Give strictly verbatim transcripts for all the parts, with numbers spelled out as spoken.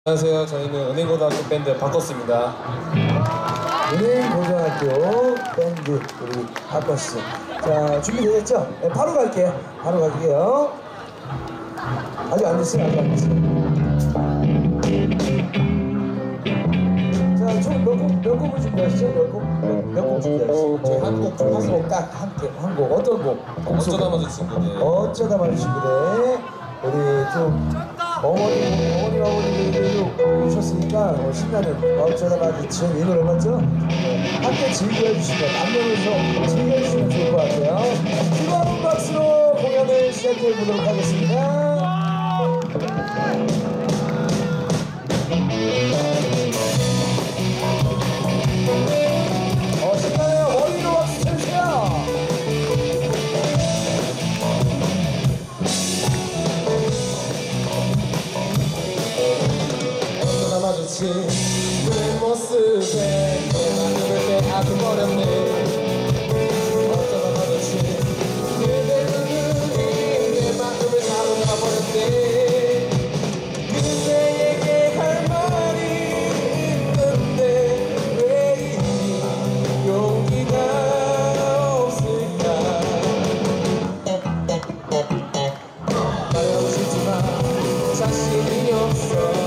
안녕하세요. 저희는 은행고등학교 밴드 바꿨습니다. 은행고등학교 밴드 우리 바꿨어. 자, 준비되셨죠? 네, 바로 갈게요. 바로 갈게요. 아직 안 됐어요. 아직 안 됐어요. 자, 총 몇 곡, 몇 곡을 준비하시죠? 몇 곡? 몇 곡 준비하시죠? 저희 한 곡 좀 한 곡 딱 한 곡. 한 곡. 어떤 곡? 어쩌다 마주친 그대. 어쩌다 마주친 그대. 우리 좀 어머니, 어머니, 어머니들도 오셨으니까 어, 신나는 어쩌다 마주친 이 노래 맞죠? 네, 함께 즐겨주시면 남녀노소 즐겨주시면 좋을 것 같아요. 뜨거운 박수로 공연을 시작해 보도록 하겠습니다. 어, 신나요. 머리로 박수 쳐주세요. 어쩌다 마주친 그 모습에 내 마음을 빼앗아버렸네. 어쩌다 마주친 그대 그 눈이 내 마음을 사로잡아버렸네. 그대에게 할 말이 있는데 왜 이 용기가 없을까. 말하고 싶지만 자신이 없어.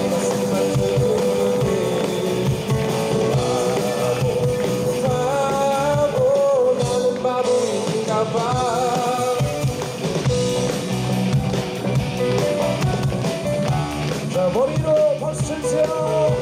자, 머리로 박수 쳐주세요.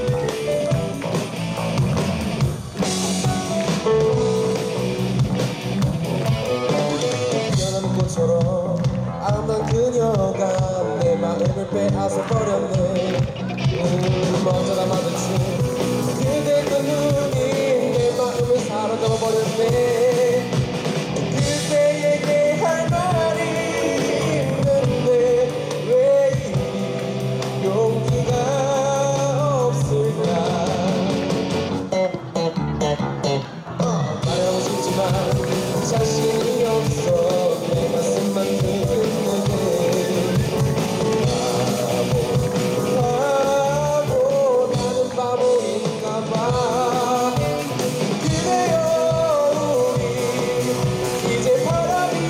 피어나는 꽃처럼 아름다운 그녀가 내 마음을 빼앗아 버렸네. 음, 어쩌다 마주친 그대 그 눈이 내 마음을 사로잡아 버렸네. 그대에게 할 말이 있는데 왜 이 용기가 없을까. 어, 말하고 싶지만 자신이 없어. 내 가슴만 두근두근. 바보, 바보, 나는 바보인가 봐. 그대여 우리 이제 바람이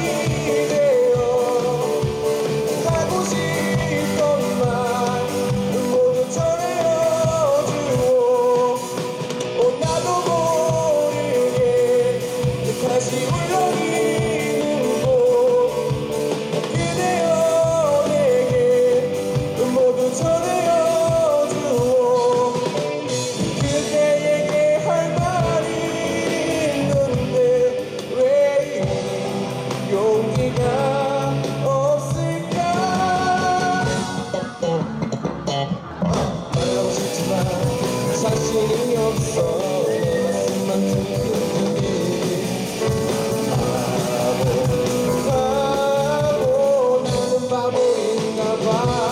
되어 가고 싶던 말 모두 전해주오. 어, 나도 모르게 다시 울렁이는 곳. 그대여 내게 모두 전해주오. 그대에게 할 말이 있는데 왜 이 용기가 없을까. 말하고 싶지만 자신이 없어. 내 가슴만 두근두근. 바보, 바보, 나는 바보인가 봐.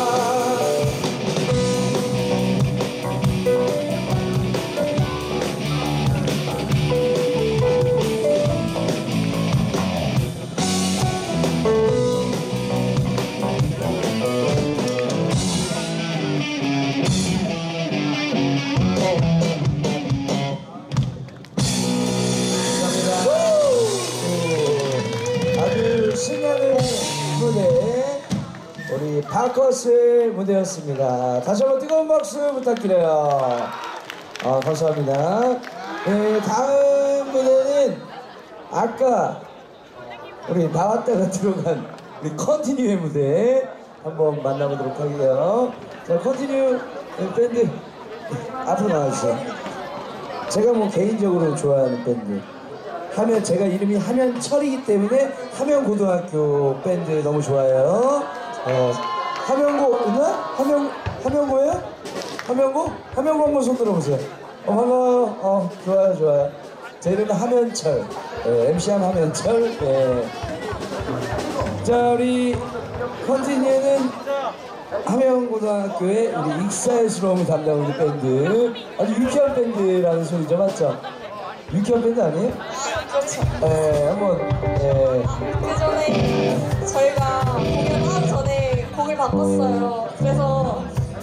아주 신나는 무대 우리 바커스의 무대였습니다. 다시 한번 뜨거운 박수 부탁드려요. 아, 감사합니다. 네, 다음 무대는 아까 우리 나왔다가 들어간 우리 컨티뉴의 무대 한번 만나보도록 할게요. 자, 컨티뉴 밴드 앞으로 나와주세요. 제가 뭐 개인적으로 좋아하는 밴드 하면, 제가 이름이 하면철이기 때문에 하면고등학교 밴드 너무 좋아해요. 어, 하면고 있나? 하면 하면고예요? 하면고? 하면고 한번 손 들어보세요. 어, 반가워요. 어, 좋아요, 좋아요. 제 이름은 하면철. 네, 엠씨함 하면철. 네. 자, 우리 컨티니에는 함영고등학교의 우리 익살스러움을 담당하는 밴드, 아주 유쾌한 밴드라는 소리죠, 맞죠? 유쾌한 밴드 아니에요? 그렇죠. 네, 한번. 네. 그 전에 저희가 공연 하기 전에 곡을 바꿨어요. 그래서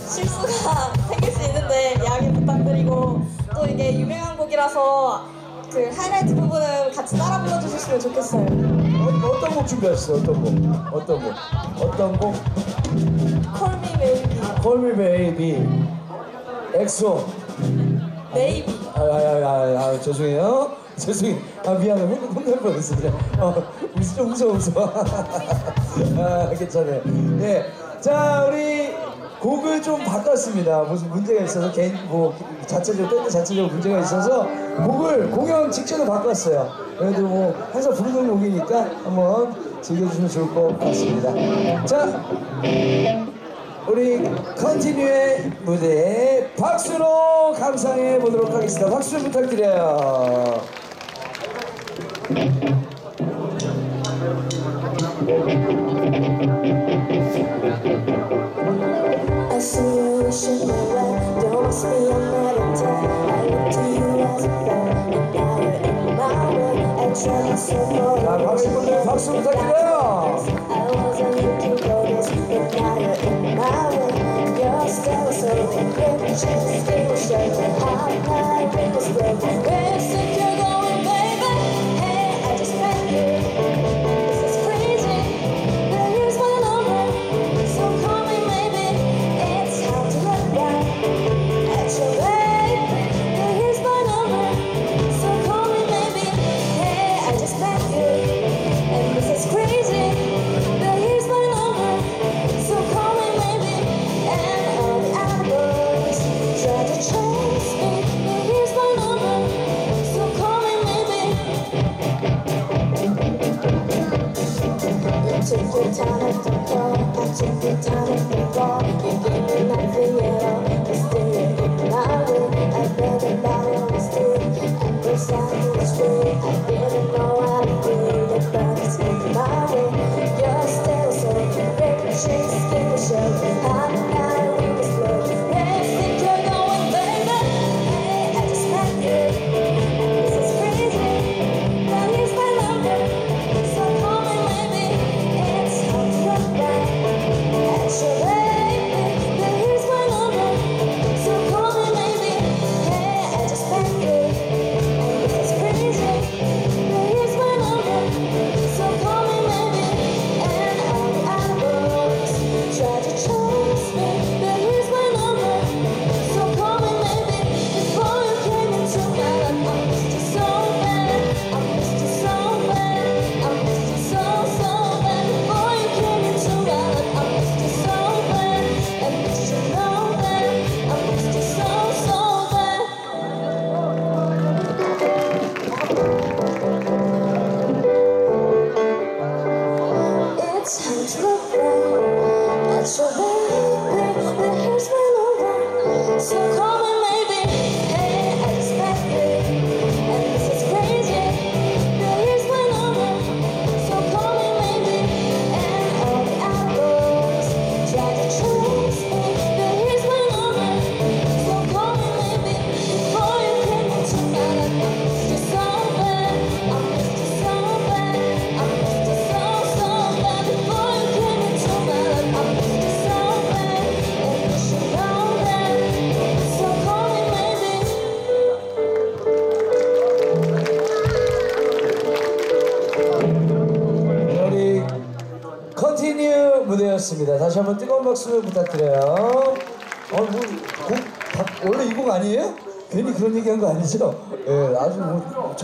실수가 생길 수 있는데 양해 부탁드리고 또 이게 유명한 곡이라서 그 하이라이트 부분은 같이 따라 불러주셨으면 좋겠어요. 어, 어떤 곡 준비하셨어요? 어떤 곡? 어떤 곡? 어떤 곡? Call me maybe. Call Me Baby. 엑소. Maybe. 아, 아, 아, 아, 아 죄송해요. 죄송해요. 아, 미안해. 혼날, 혼날 뻔했어. 그냥. 어, 웃어, 좀 웃어, 웃어. 아, 괜찮아요. 예. 자, 우리 곡을 좀 바꿨습니다. 무슨 문제가 있어서 개인, 뭐, 자체적으로, 밴드 자체적으로 문제가 있어서 곡을 공연 직전에 바꿨어요. 그래도 뭐, 항상 부르는 곡이니까 한번 즐겨주시면 좋을 것 같습니다. 자, 우리 컨티뉴의 무대에 박수로 감상해 보도록 하겠습니다. 박수 좀 부탁드려요. I see you wishing away. Don't ask me, I'm not in debt. I look to you as a friend, and now you're in my way. I try myself for 자, 박수분들 박수 부탁드려요. I wasn't looking for this, but now you're in my way. You're still so good, just give a shake. I'm not in this world. Where you think you're going, baby? Hey, I just met you. This is crazy, but here's my number. So call me maybe. It's time to look back at your baby. But here's my number. So call me maybe. Hey, I just met you. And this is crazy, but here's my number. So call me maybe. And all the hours try to chase me, but here's my number. So call me maybe. You took your time at the bar, I took your time at the bar. You gave me nothing at all, but still you're in my way. I read about it on the street, at first I was free. I didn't know how to feel it, but it's in my way. You're still so great, just give a show. I'm not in this world. Where you think you're going, baby? Hey, I just met you, and this is crazy, but here's my number. So call me maybe. It's time to look back at your baby. But here's my number. So call me maybe. Hey, I just met you, and this is crazy. But here's my number. So call me maybe. And all the hours try to chase me. But here's my number. So call me maybe. Before you came into my life, I missed you so bad. I missed you so bad. I missed you so so bad. Before you came into my life, I missed you so bad. And you should know that I missed you so so bad. It's time to look back at your baby. But here's my number. So call me maybe. Hey, I just met you, and this is crazy. But here's my number. So call me maybe. And all the hours try to chase me. But here's my number. So call me maybe. Before you came into my life, I missed you so bad. I missed you so bad. I missed you so so bad. Before you came into my life, I missed you so bad. And you should know that. So call me maybe. 우리 컨티뉴 무대였습니다. 다시 한번 뜨거운 박수 부탁드려요. 어, 뭐, 곡, 다- 원래 이 곡 아니에요? 괜히 그런 얘기한 거 아니죠? 예, 아주 뭐.